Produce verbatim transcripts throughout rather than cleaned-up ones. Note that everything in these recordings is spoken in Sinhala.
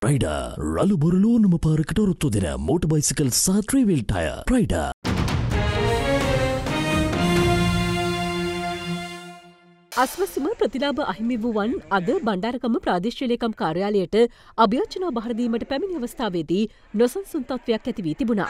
Prida රළු බොරළු ඕනම පාරකට ඔරොත්තු දෙන මෝටර් බයිසිකල් සහ ත්‍රී වීල් ටයර්. Prida. අස්වැසිම ප්‍රතිලාභ අහිමි වූවන් අද බණ්ඩාරගම ප්‍රාදේශීය ලේකම් කාර්යාලයට අභියාචනා බහර දීමට පැමිණි අවස්ථාවේදී නොසන්සුන් තත්ත්වයක් ඇති වී තිබුණා.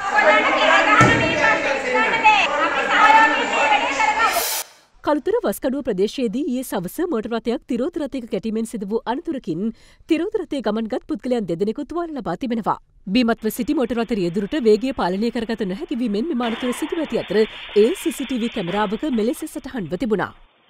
කළුතර වස්කඩුව ප්‍රදේශයේදී ඊයේ සවස මෝටර් රථයක් තිරෝධ රථයක කැටීමෙන් සිදු වූ අනතුරකින් තිරෝධ රථයේ ගමන්ගත් පුද්ගලයන් දෙදෙනෙකු තුවාල ලබා තිබෙනවා. බීමත්ව සිටි මෝටර් රථ රියදුරට වේගය පාලනය කරගත නොහැකි වීමෙන් මෙම අනතුර සිදුව ඇති අතර ඒ සීසීටීවී කැමරාවක මෙලෙස සටහන්ව තිබුණා.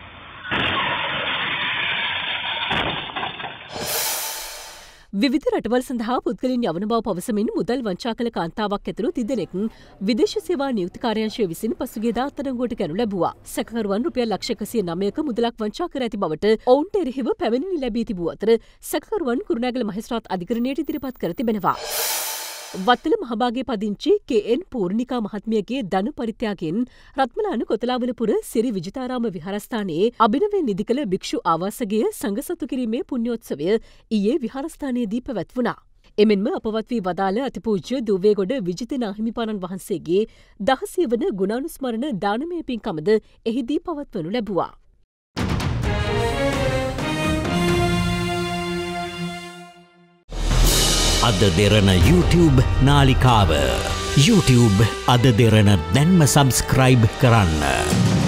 විවිධ රටවල් සඳහා පුද්ගලයන් යවන බව පවසමින් මුදල් වංචා කළ කාන්තාවක් ඇතුළු තිදෙනෙක් විදේශ සේවා නියුක්ති කාර්යාංශය විසින් පසුගියදා අත්අඩංගුවට ගනු ලැබුවා. සැකකරුවන් රුපියල් ලක්ෂ එකසිය නවයක මුදලක් වංචා කර ඇති බවට ඔවුන්ට එරෙහිව පැමිණිලි ලැබී තිබූ අතර සැකකරුවන් කුරුණෑගල මහේස්ත්‍රාත් අධිකරණයට ඉදිරිපත් කර තිබෙනවා. වත්තල මහභාගයේ පදිංචි කේ.එන්. පූර්ණිකා මහත්මියගේ ධන පරිත්‍යාගයෙන් රත්මලාන කොතලාවලපුර සිරි විජිතාරාම විහාරස්ථානයේ අභිනවයෙන් නිදි කළ භික්ෂු ආවාසගය සංඝසතු කිරීමේ පුණ්‍යෝත්සවය ඊයේ විහාරස්ථානයේදී පැවැත්වුණා. එමෙන්ම අපවත් වී වදාළ අතිපූජ්‍ය දුවේගොඩ විජිත නාහිමිපාණන් වහන්සේගේ දහසිය වන ගුණානුස්මරණ දානමය පින්කමද එහිදී පවත්වනු ලැබුවා. අද දෙරණ YouTube නාලිකාව YouTube අද දෙරණ දැන්ම සබස්ක්‍රයිබ් කරන්න.